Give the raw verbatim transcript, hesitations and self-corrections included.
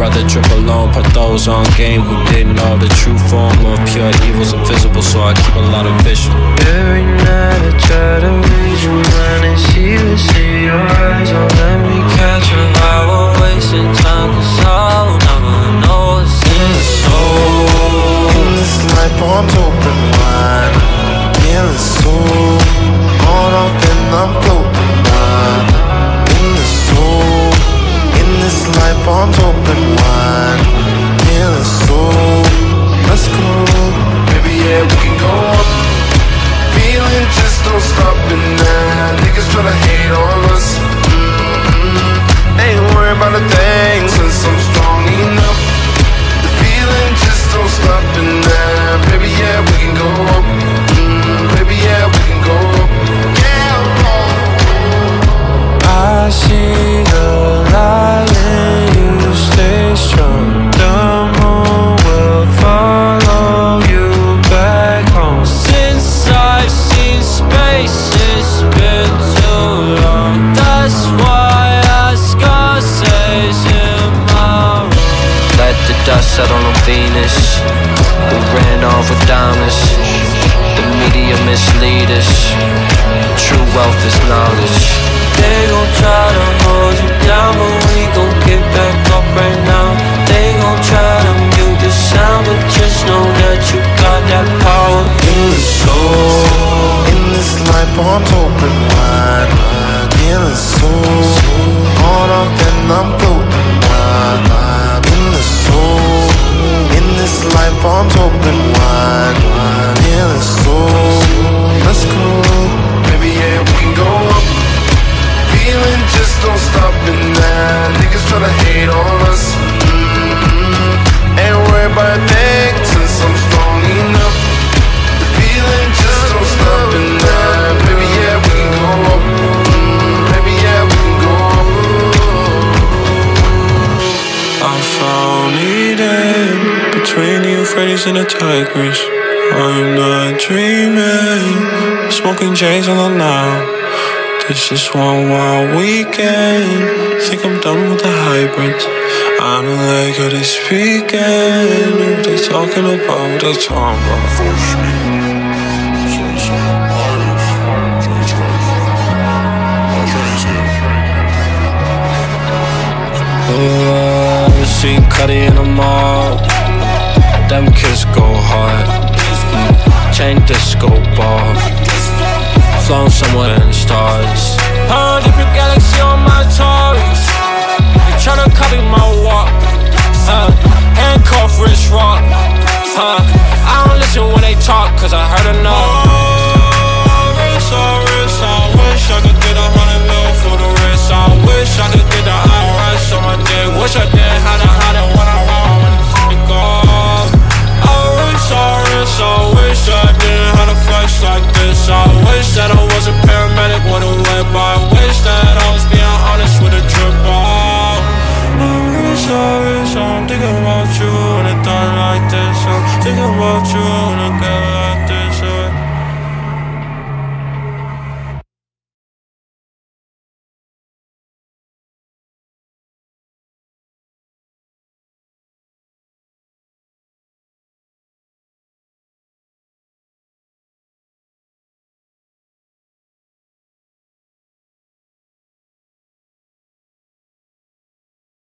rather drip alone, put those on game who didn't know the true form of pure evil's invisible, so I keep a lot of vision. Every night I try to read your mind and see the see your eyes. Don't let me catch a vibe, we're wasting time, cause I'll never know what's in the soul. In this life, arms open wide, feeling so on off and I'm floating by. In the soul, in this life, arms open wide, feeling so. Let's go, baby, yeah, we can go up. Feeling just don't stop it now. Niggas tryna hate on us. Mm-hmm. Ain't worried about a thing since I'm strong enough. The feeling just don't stop it now. Baby, yeah, we can go up. Mm, baby, yeah, we can go up. Yeah, I see the light and you stay strong. The moon will follow you back home. Since I've seen space, it's been too long. That's why I Scarface in my room. Let the dust settle on Venus. We ran off with diamonds. The media mislead us. True wealth is knowledge. They gon' try to hold you down, but we gon' get back up right now. They gon' try to mute the sound, but just know that you got that power in the soul. in this life, arms open wide, feeling so on off and I'm floating wide. In the soul, in this life, arms open wide, feeling so. Let's go, baby, yeah, we can go up. Feeling just don't stop it now. Niggas tryna hate on us. Mm-hmm. Ain't worried about a thing since I'm strong enough. The feeling just don't stop it now. Baby, yeah, we can go up. Mm, baby, yeah, we can go up. I found Eden between the Euphrates and the Tigris. I'm not dreaming, smoking J's on the now. This is one wild weekend. Think I'm done with the hybrids. I don't like how they speaking. If they talking about what they talking about. Oh, I've seen Cudi in the mall. Them kids go hard. Chain disco ball. Flown somewhere in the stars. A different galaxy on my Taurus. You tryna copy my walk. uh, Handcuff wrist rock. uh, I don't listen when they talk, cause I heard enough. Oh, wrist, oh, wrist, I wish I could get a hundred mil for the wrist. I wish I could get the I R S on my dick. Wish I did, had a had it when I roll when the f*** go. Oh, wrist, oh, wrist, I wish I didn't have a flex like this. I